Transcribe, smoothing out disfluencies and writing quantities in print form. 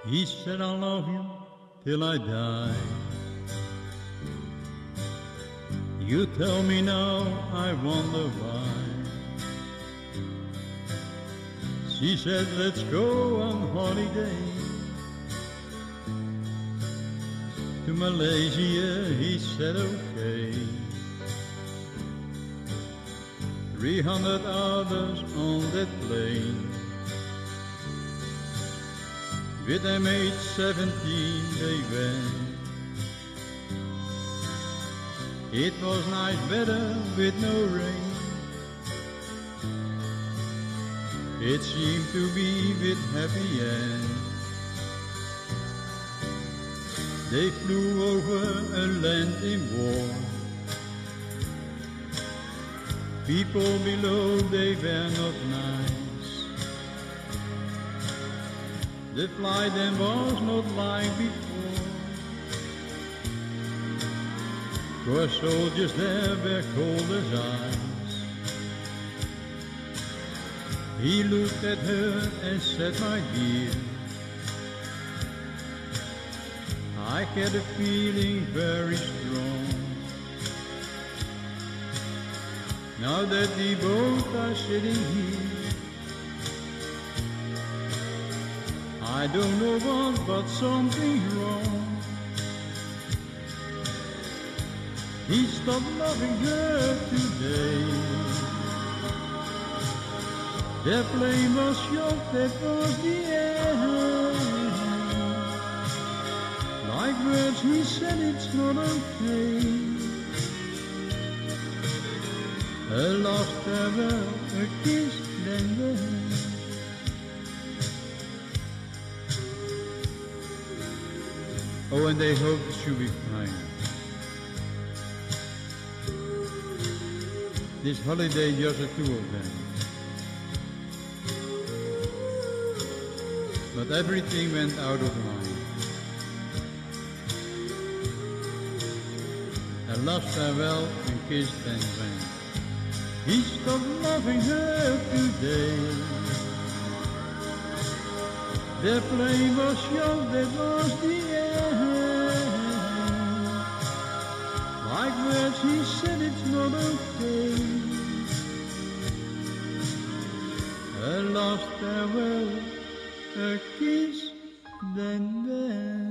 He said, I'll love you till I die. You tell me now, I wonder why. She said, let's go on holiday to Malaysia. He said, okay. 300 others on that plane. With MH17 they went. It was nice weather with no rain. It seemed to be with happy end. They flew over a land in war. People below, they were not nice. The flight then was not like before. 'Cause soldiers there were cold as ice. He looked at her and said, my dear, I get a feeling very strong. Now that we both are sitting here, I don't know what, but something's wrong. He stopped loving her today. Their flame was shot, that was the end. Like words he said, it's not okay. A lost farewell, a kiss, then the hand. Oh, and they hoped that she'll be fine. This holiday, just the two of them. But everything went out of line. A last farewell and kiss then went. He stopped loving her today. Their flame was shot, that was the end. Like words he said, it's not okay. A lost farewell, a kiss, then